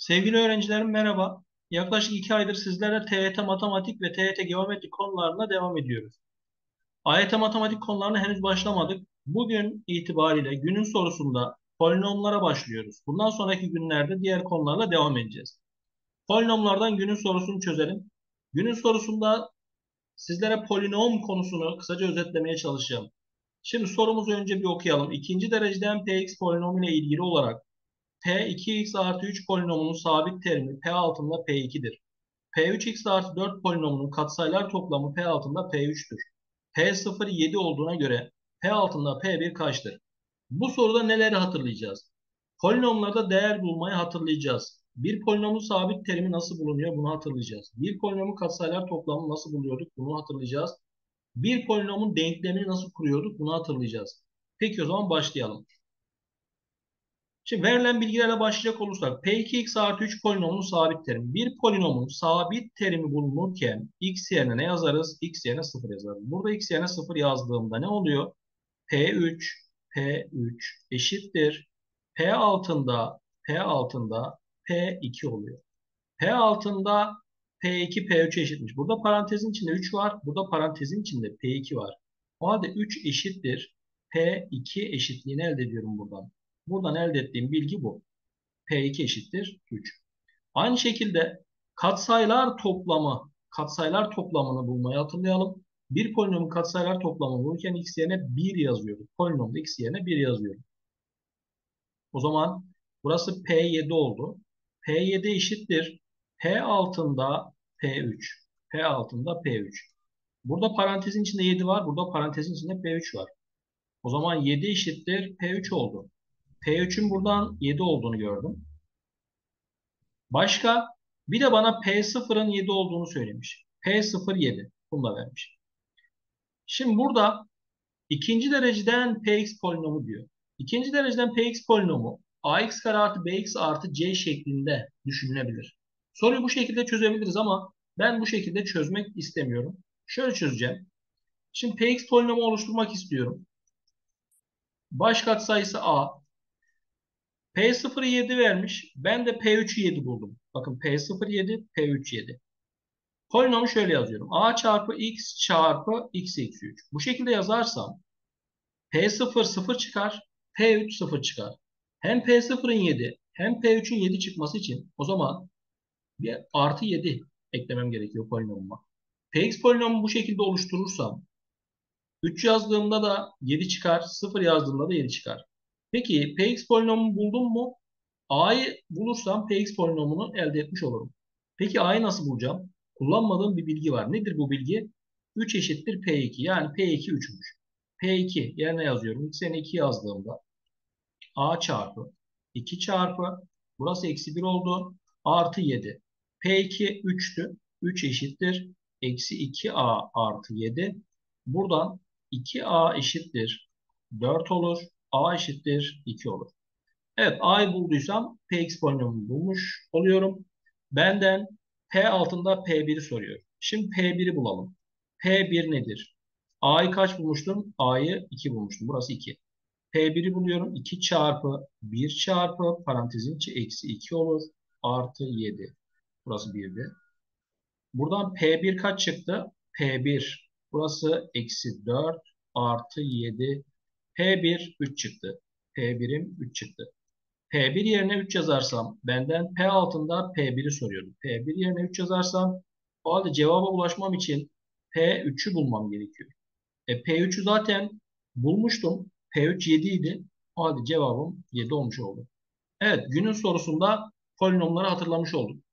Sevgili öğrencilerim merhaba. Yaklaşık 2 aydır sizlere TYT matematik ve TYT geometri konularına devam ediyoruz. AYT matematik konularına henüz başlamadık. Bugün itibariyle günün sorusunda polinomlara başlıyoruz. Bundan sonraki günlerde diğer konularla devam edeceğiz. Polinomlardan günün sorusunu çözelim. Günün sorusunda sizlere polinom konusunu kısaca özetlemeye çalışacağım. Şimdi sorumuzu önce bir okuyalım. İkinci dereceden px polinomu ile ilgili olarak P 2x artı 3 polinomunun sabit terimi P altında P2'dir. P3x artı 4 polinomunun katsayılar toplamı P altında P3'tür. P0 7 olduğuna göre P altında P1 kaçtır? Bu soruda neleri hatırlayacağız? Polinomlarda değer bulmayı hatırlayacağız. Bir polinomun sabit terimi nasıl bulunuyor bunu hatırlayacağız. Bir polinomun katsayılar toplamı nasıl buluyorduk bunu hatırlayacağız. Bir polinomun denklemini nasıl kuruyorduk bunu hatırlayacağız. Peki o zaman başlayalım. Şimdi verilen bilgilerle başlayacak olursak P2x artı 3 polinomunun sabit terimi. Bir polinomun sabit terimi bulunurken x yerine ne yazarız? X yerine 0 yazarız. Burada x yerine 0 yazdığımda ne oluyor? P3 eşittir. P altında P2 oluyor. P altında P2 P3 eşitmiş. Burada parantezin içinde 3 var. Burada parantezin içinde P2 var. O halde 3 eşittir. P2 eşitliğini elde ediyorum buradan. Buradan elde ettiğim bilgi bu. P2 eşittir 3. Aynı şekilde katsayılar toplamını bulmayı hatırlayalım. Bir polinomun katsayılar toplamını bulurken x yerine 1 yazıyorduk. Polinomda x yerine 1 yazıyorum. O zaman burası P7 oldu. P7 eşittir. P altında P3. P altında P3. Burada parantezin içinde 7 var. Burada parantezin içinde P3 var. O zaman 7 eşittir P3 oldu. P3'ün buradan 7 olduğunu gördüm. Başka bir de bana P0'ın 7 olduğunu söylemiş. P0 7. Bunu da vermiş. Şimdi burada ikinci dereceden Px polinomu diyor. İkinci dereceden Px polinomu ax kare artı bx artı c şeklinde düşünülebilir. Soruyu bu şekilde çözebiliriz ama ben bu şekilde çözmek istemiyorum. Şöyle çözeceğim. Şimdi Px polinomu oluşturmak istiyorum. Baş katsayısı a. P0'ı 7 vermiş. Ben de P3'ü 7 buldum. Bakın P0 7, P3 7. Polinomu şöyle yazıyorum. A çarpı x çarpı x eksi 3. Bu şekilde yazarsam P0 0 çıkar. P3 0 çıkar. Hem P0'ın 7 hem P3'ün 7 çıkması için o zaman bir artı 7 eklemem gerekiyor polinomuma. Px polinomu bu şekilde oluşturursam 3 yazdığımda da 7 çıkar. 0 yazdığımda da 7 çıkar. Peki Px polinomu buldum mu? A'yı bulursam Px polinomunu elde etmiş olurum. Peki A'yı nasıl bulacağım? Kullanmadığım bir bilgi var. Nedir bu bilgi? 3 eşittir P2. Yani P2 3'müş. P2 yerine yazıyorum. X yerine 2 yazdığımda A çarpı 2 çarpı burası eksi 1 oldu. Artı 7. P2 3'tü. 3 eşittir. Eksi 2A artı 7. Buradan 2A eşittir 4 olur. A eşittir 2 olur. Evet, A'yı bulduysam Px polinomunu bulmuş oluyorum. Benden P altında P1'i soruyor. Şimdi P1'i bulalım. P1 nedir? A'yı kaç bulmuştum? A'yı 2 bulmuştum. Burası 2. P1'i buluyorum. 2 çarpı 1 çarpı parantezin içi eksi 2 olur. Artı 7. Burası 1'di. Buradan P1 kaç çıktı? P1. Burası eksi 4 artı 7. P1 3 çıktı. P1'im 3 çıktı. P1 yerine 3 yazarsam benden P altında P1'i soruyorum. P1 yerine 3 yazarsam o halde cevaba ulaşmam için P3'ü bulmam gerekiyor. P3'ü zaten bulmuştum. P3 7 idi. O halde cevabım 7 olmuş oldu. Evet, günün sorusunda polinomları hatırlamış olduk.